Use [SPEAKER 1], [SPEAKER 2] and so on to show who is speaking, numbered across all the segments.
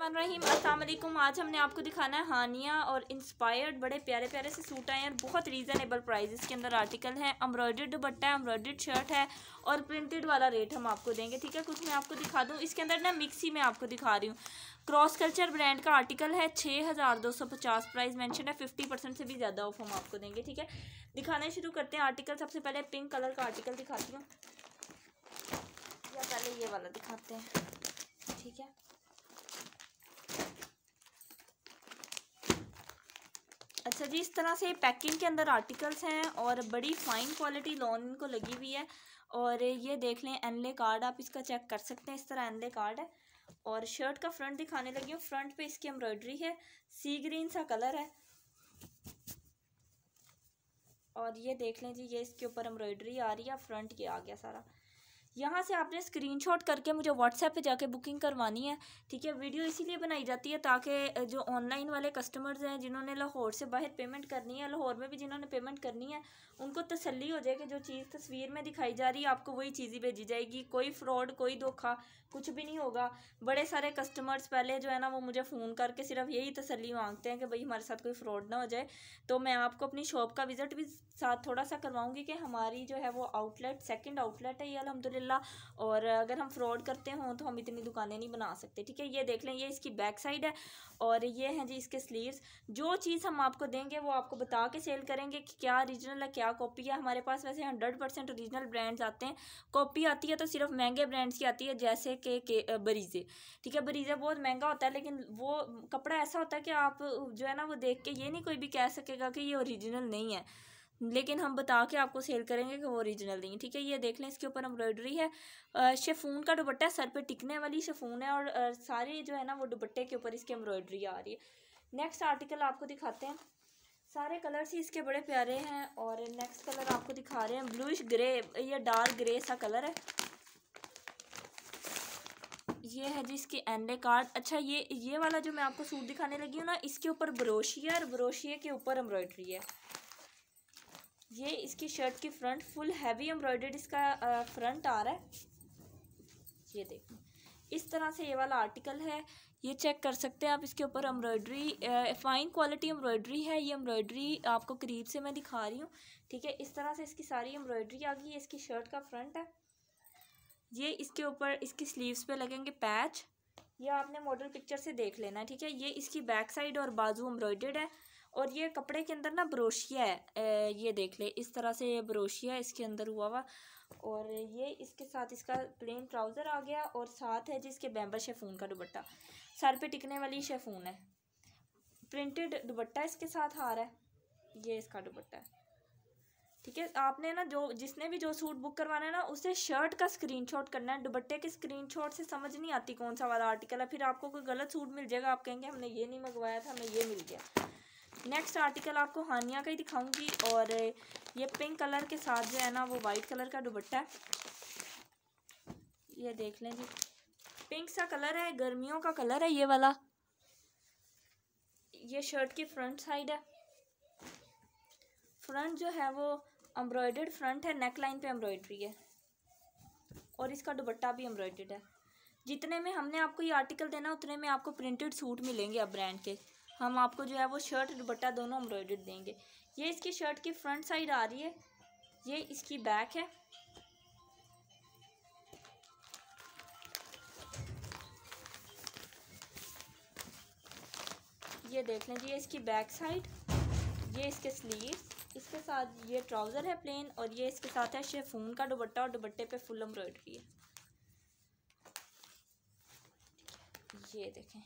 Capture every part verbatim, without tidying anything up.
[SPEAKER 1] बिस्मिल्लाहिर्रहमानिर्रहीम। अस्सलाम वालेकुम। आज हमने आपको दिखाना है हानिया और इंस्पायर्ड बड़े प्यारे प्यारे से सूट आए हैं, बहुत रीज़नेबल प्राइजेस के अंदर आर्टिकल हैं। एम्ब्रॉयडर्ड दुपट्टा है, एम्ब्रॉयडर्ड शर्ट है और प्रिंटेड वाला रेट हम आपको देंगे, ठीक है। कुछ मैं आपको दिखा दूँ, इसके अंदर ना मिक्सी में आपको दिखा रही हूँ। क्रॉस कल्चर ब्रांड का आर्टिकल है, छः हज़ार दो सौ पचास प्राइस मेंशन है, फिफ्टी परसेंट से भी ज़्यादा ऑफ हम आपको देंगे, ठीक है। दिखाने शुरू करते हैं आर्टिकल। सबसे पहले पिंक कलर का आर्टिकल दिखाती हूँ, या पहले ये वाला दिखाते हैं, ठीक है। अच्छा जी, इस तरह से पैकिंग के अंदर आर्टिकल्स हैं और बड़ी फाइन क्वालिटी लॉन इनको लगी हुई है। और ये देख लें एनले कार्ड, आप इसका चेक कर सकते हैं, इस तरह एनले कार्ड है। और शर्ट का फ्रंट दिखाने लगी हूँ। फ्रंट पे इसकी एम्ब्रॉयडरी है, सी ग्रीन सा कलर है। और ये देख लें जी, ये इसके ऊपर एम्ब्रॉयडरी आ रही है, फ्रंट ये आ गया सारा। यहाँ से आपने स्क्रीनशॉट करके मुझे व्हाट्सएप पे जाके बुकिंग करवानी है, ठीक है। वीडियो इसीलिए बनाई जाती है ताकि जो ऑनलाइन वाले कस्टमर्स हैं जिन्होंने लाहौर से बाहर पेमेंट करनी है, लाहौर में भी जिन्होंने पेमेंट करनी है, उनको तसल्ली हो जाए कि जो चीज़ तस्वीर में दिखाई जा रही है आपको वही चीज़ ही भेजी जाएगी। कोई फ्रॉड, कोई धोखा कुछ भी नहीं होगा। बड़े सारे कस्टमर्स पहले जो है ना वो मुझे फ़ोन करके सिर्फ यही तसल्ली मांगते हैं कि भाई हमारे साथ कोई फ्रॉड ना हो जाए। तो मैं आपको अपनी शॉप का विज़िट भी साथ थोड़ा सा करवाऊंगी कि हमारी जो है वो आउटलेट सेकंड आउटलेट है ये अल्हम्दुलिल्लाह। और अगर हम फ्रॉड करते हों तो हम इतनी दुकानें नहीं बना सकते, ठीक है। ये देख लें, ये इसकी बैक साइड है और ये हैं जी इसके स्लीव्स। जो चीज़ हम आपको देंगे वो आपको बता के सेल करेंगे कि क्या ओरिजिनल है क्या कॉपी है। हमारे पास वैसे हंड्रेड परसेंट ओरिजिनल ब्रांड्स आते हैं, कॉपी आती है तो सिर्फ महंगे ब्रांड्स की आती है, जैसे कि के बरीजे, ठीक है। बरीजे बहुत महंगा होता है, लेकिन वो कपड़ा ऐसा होता है कि आप जो है ना वो देख के ये नहीं कोई भी कह सकेगा कि ये ओरिजिनल नहीं है, लेकिन हम बता के आपको सेल करेंगे कि वो ओरिजिनल नहीं है, ठीक है। ये देख लें, इसके ऊपर एम्ब्रॉयडरी है, शेफून का दुपट्टा है, सर पे टिकने वाली शेफून है और आ, सारी जो है ना वो दुपट्टे के ऊपर इसकी एम्ब्रॉयडरी आ रही है। नेक्स्ट आर्टिकल आपको दिखाते हैं। सारे कलर्स ही इसके बड़े प्यारे हैं। और नेक्स्ट कलर आपको दिखा रहे हैं ब्लूइश ग्रे, ये डार्क ग्रे सा कलर है। ये है जी इसकी एंडे कार्ड। अच्छा, ये ये वाला जो मैं आपको सूट दिखाने लगी हूँ ना, इसके ऊपर ब्रोशिया और ब्रोशिया के ऊपर एम्ब्रॉयडरी है। ये इसकी शर्ट की फ्रंट फुल हैवी एम्ब्रॉयडर्ड इसका आ, फ्रंट आ रहा है। ये देखो, इस तरह से ये वाला आर्टिकल है, ये चेक कर सकते हैं आप। इसके ऊपर एम्ब्रॉयडरी फाइन क्वालिटी एम्ब्रॉयडरी है। ये एम्ब्रॉयडरी आपको करीब से मैं दिखा रही हूँ, ठीक है। इस तरह से इसकी सारी एम्ब्रॉयडरी आ गई है। इसकी शर्ट का फ्रंट है, ये इसके ऊपर इसकी स्लीव्स पे लगेंगे पैच, ये आपने मॉडल पिक्चर से देख लेना है, ठीक है। ये इसकी बैक साइड और बाजू एम्ब्रॉयडर्ड है। और ये कपड़े के अंदर ना ब्रोशिया है, ये देख ले, इस तरह से ये ब्रोशिया है इसके अंदर हुआ हुआ। और ये इसके साथ इसका प्लेन ट्राउज़र आ गया और साथ है जिसके बैम्बर शेफून का दुपट्टा, सर पे टिकने वाली शेफून है, प्रिंटेड दुपट्टा इसके साथ आ रहा है। ये इसका दुपट्टा है, ठीक है। आपने ना जो जिसने भी जो सूट बुक करवाना है ना, उसे शर्ट का स्क्रीनशॉट करना है। दुपट्टे के स्क्रीनशॉट से समझ नहीं आती कौन सा वाला आर्टिकल है, फिर आपको कोई गलत सूट मिल जाएगा, आप कहेंगे हमने ये नहीं मंगवाया था, हमें ये मिल गया। नेक्स्ट आर्टिकल आपको हानिया का ही दिखाऊंगी। और ये पिंक कलर के साथ जो है ना वो वाइट कलर का दुपट्टा है। ये देख लें जी, पिंक सा कलर है, गर्मियों का कलर है ये वाला। ये शर्ट की फ्रंट साइड है। फ्रंट जो है वो एम्ब्रॉयडर्ड फ्रंट है, नेक लाइन पे एम्ब्रॉयडरी है और इसका दुपट्टा भी एम्ब्रॉयडर्ड है। जितने में हमने आपको ये आर्टिकल देना उतने में आपको प्रिंटेड सूट मिलेंगे अब ब्रांड के। हम आपको जो है वो शर्ट दुपट्टा दोनों एम्ब्रॉयडर्ड देंगे। ये इसकी शर्ट की फ्रंट साइड आ रही है, ये इसकी बैक है। ये देख लें जी, ये इसकी बैक साइड, ये इसके स्लीव्स, इसके साथ ये ट्राउज़र है प्लेन और ये इसके साथ है शेफून का दुपट्टा और दुपट्टे पे फुल एम्ब्रॉयडरी है। ये देखें,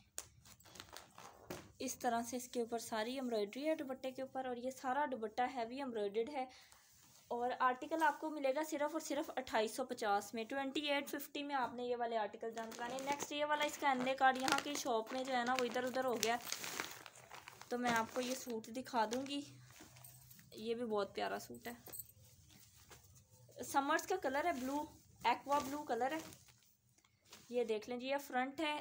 [SPEAKER 1] इस तरह से इसके ऊपर सारी एम्ब्रॉयडरी है दुपट्टे के ऊपर और ये सारा दुपट्टा हैवी एम्ब्रॉयडर्ड है। और आर्टिकल आपको मिलेगा सिर्फ और सिर्फ अट्ठाईस सौ पचास में, ट्वेंटी एट फिफ्टी में आपने ये वाले आर्टिकल जान कराने। नेक्स्ट ये वाला इसका एनले कार्ड यहाँ की शॉप में जो है ना वो इधर उधर हो गया, तो मैं आपको ये सूट दिखा दूँगी। ये भी बहुत प्यारा सूट है, समर्स का कलर है, ब्लू एक्वा ब्लू कलर है। ये देख लें जी, ये फ्रंट है,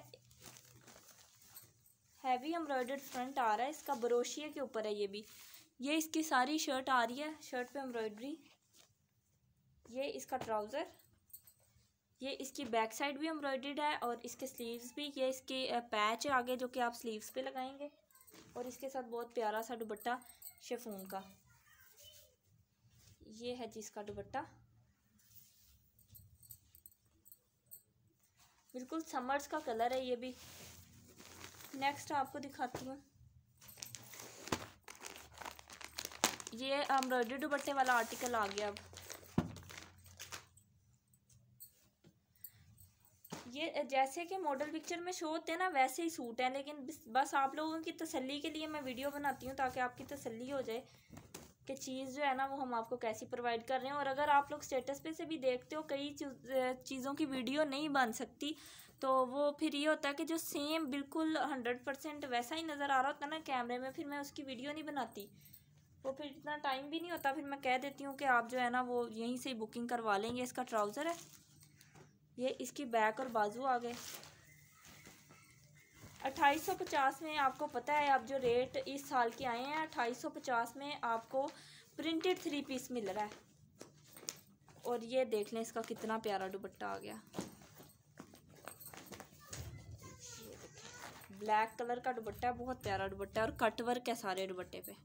[SPEAKER 1] हैवी एम्ब्रॉयडर्ड फ्रंट आ रहा है इसका, ब्रोशिया के ऊपर है ये भी। ये इसकी सारी शर्ट आ रही है, शर्ट पे एम्ब्रॉयडरी। ये इसका ट्राउज़र, ये इसकी बैक साइड भी एम्ब्रॉयडर्ड है और इसके स्लीव्स भी, ये इसके पैच है आगे जो कि आप स्लीव्स पे लगाएंगे। और इसके साथ बहुत प्यारा सा दुपट्टा शिफॉन का, ये है जी इसका दुपट्टा, बिल्कुल समर्स का कलर है ये भी। नेक्स्ट आपको दिखाती हूँ, ये एम्ब्रॉयडरी दुपट्टे वाला आर्टिकल आ गया। अब ये जैसे कि मॉडल पिक्चर में शो होते हैं ना वैसे ही सूट है, लेकिन बस आप लोगों की तसल्ली के लिए मैं वीडियो बनाती हूँ ताकि आपकी तसल्ली हो जाए कि चीज़ जो है ना वो हम आपको कैसी प्रोवाइड कर रहे हैं। और अगर आप लोग स्टेटस पे से भी देखते हो कई चीज़ों की वीडियो नहीं बन सकती, तो वो फिर ये होता है कि जो सेम बिल्कुल हंड्रेड परसेंट वैसा ही नज़र आ रहा होता है ना कैमरे में, फिर मैं उसकी वीडियो नहीं बनाती, वो फिर इतना टाइम भी नहीं होता। फिर मैं कह देती हूँ कि आप जो है ना वो यहीं से बुकिंग करवा लेंगे। इसका ट्राउज़र है, ये इसकी बैक और बाजू आ गए। अट्ठाईस सौ पचास में आपको पता है अब जो रेट इस साल के आए हैं, अट्ठाईस सौ पचास में आपको प्रिंटेड थ्री पीस मिल रहा है। और ये देख लें इसका कितना प्यारा दुपट्टा आ गया, ब्लैक कलर का दुपट्टा है, बहुत प्यारा दुपट्टा है और कट वर्क है सारे दुपट्टे पे।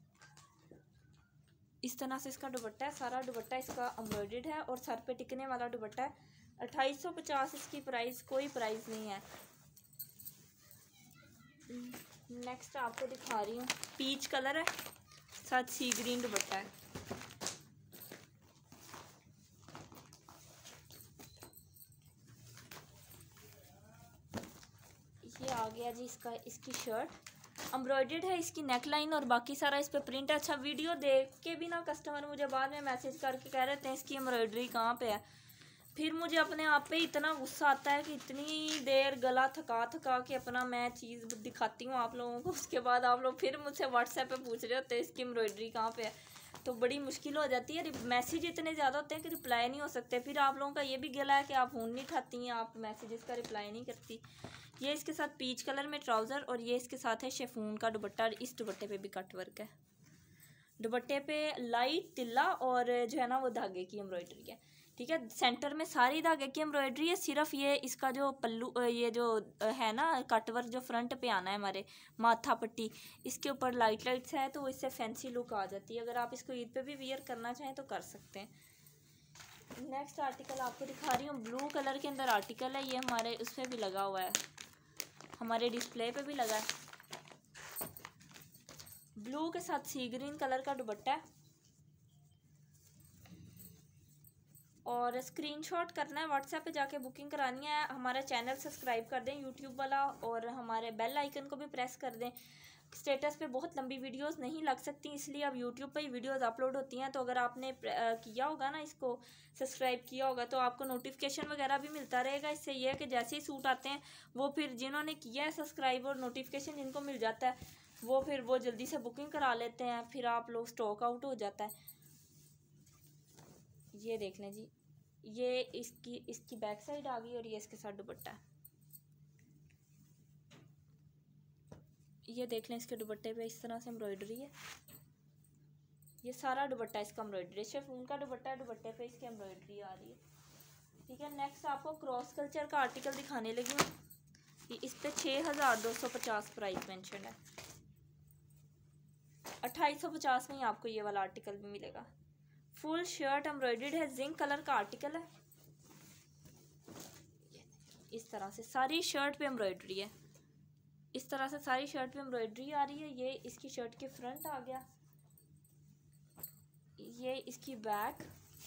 [SPEAKER 1] इस तरह से इसका दुपट्टा है, सारा दुपट्टा इसका एम्ब्रॉयडर्ड है और सर पे टिकने वाला दुपट्टा है। अट्ठाईस सौ पचास इसकी प्राइस, कोई प्राइस नहीं है। नेक्स्ट आपको दिखा रही हूँ, पीच कलर है, साथ सी ग्रीन दुपट्टा है। ये आ गया जी इसका, इसकी शर्ट एम्ब्रॉयडर्ड है, इसकी नेक लाइन और बाकी सारा इस पे प्रिंट है। अच्छा, वीडियो देख के भी ना कस्टमर मुझे बाद में मैसेज करके कह रहे थे इसकी एम्ब्रॉयडरी कहाँ पे है। फिर मुझे अपने आप पे इतना गुस्सा आता है कि इतनी देर गला थका थका के अपना मैं चीज़ दिखाती हूँ आप लोगों को, उसके बाद आप लोग फिर मुझसे व्हाट्सएप पे पूछ रहे होते हैं इसकी एम्ब्रॉयडरी कहाँ पे है, तो बड़ी मुश्किल हो जाती है। मैसेज इतने ज़्यादा होते हैं कि रिप्लाई नहीं हो सकते। फिर आप लोगों का ये भी गला है कि आप फ़ोन नहीं उठाती हैं, आप मैसेजेस का रिप्लाई नहीं करती। ये इसके साथ पीच कलर में ट्राउज़र और ये इसके साथ है शिफॉन का दुपट्टा। इस दुपट्टे पे भी कट वर्क है, दुपट्टे पे लाइट तिल्ला और जो है ना वो धागे की एम्ब्रॉयडरी है। ठीक है, सेंटर में सारी धागे की एम्ब्रॉयडरी है, सिर्फ ये इसका जो पल्लू, ये जो है ना कटवर्क जो फ्रंट पे आना है हमारे माथा पट्टी, इसके ऊपर लाइट लाइट्स है तो इससे फैंसी लुक आ जाती है। अगर आप इसको ईद पे भी वियर करना चाहें तो कर सकते हैं। नेक्स्ट आर्टिकल आपको दिखा रही हूँ, ब्लू कलर के अंदर आर्टिकल है, ये हमारे उस पर भी लगा हुआ है, हमारे डिस्प्ले पे भी लगा है। ब्लू के साथ सी ग्रीन कलर का दुपट्टा है और स्क्रीनशॉट करना है, व्हाट्सएप पे जाके बुकिंग करानी है। हमारा चैनल सब्सक्राइब कर दें यूट्यूब वाला और हमारे बेल आइकन को भी प्रेस कर दें। स्टेटस पे बहुत लंबी वीडियोस नहीं लग सकती, इसलिए अब यूट्यूब पे ही वीडियोस अपलोड होती हैं। तो अगर आपने किया होगा ना, इसको सब्सक्राइब किया होगा, तो आपको नोटिफिकेशन वगैरह भी मिलता रहेगा। इससे यह है कि जैसे ही सूट आते हैं वो फिर जिन्होंने किया है सब्सक्राइब और नोटिफिकेशन जिनको मिल जाता है वो फिर वो जल्दी से बुकिंग करा लेते हैं, फिर आप लोग स्टॉक आउट हो जाता है। ये देख लें जी, ये इसकी इसकी बैक साइड आ गई और ये इसके साथ दुपट्टा है। ये देख लें, इसके दुपट्टे पे इस तरह से एम्ब्रॉयडरी है, ये सारा दुपट्टा इसका एम्ब्रॉयडरी, सिर्फ उनका दुपट्टा है, दुपट्टे पे इसकी एम्ब्रॉयडरी आ रही है। ठीक है, नेक्स्ट आपको क्रॉस कल्चर का आर्टिकल दिखाने लगी हूँ। इस पे छः हज़ार दो सौ पचास प्राइस मेंशन है, अट्ठाईस सौ पचास में ही आपको ये वाला आर्टिकल भी मिलेगा। फुल शर्ट एम्ब्रॉयडर्ड है, जिंक कलर का आर्टिकल है। इस तरह से सारी शर्ट पे एम्ब्रॉयडरी है, इस तरह से सारी शर्ट पे एम्ब्रॉयडरी आ रही है। ये इसकी शर्ट के फ्रंट आ गया, ये इसकी बैक,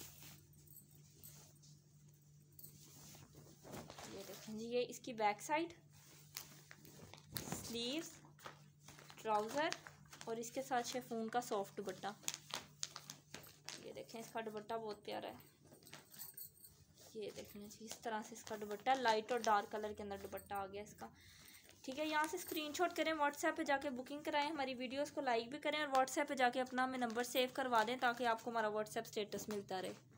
[SPEAKER 1] ये देखें जी, ये इसकी बैक साइड, स्लीव्स, ट्राउज़र और इसके साथ शिफॉन का सॉफ्ट दुपट्टा। ये देखें, इसका दुपट्टा बहुत प्यारा है, ये देखें जी, इस तरह से इसका दुपट्टा, लाइट और डार्क कलर के अंदर दुपट्टा आ गया इसका। ठीक है, यहाँ से स्क्रीनशॉट करें, व्हाट्सएप पे जाके बुकिंग कराएं, हमारी वीडियोस को लाइक भी करें और व्हाट्सएप पे जाके अपना हमें नंबर सेव करवा दें ताकि आपको हमारा व्हाट्सएप स्टेटस मिलता रहे।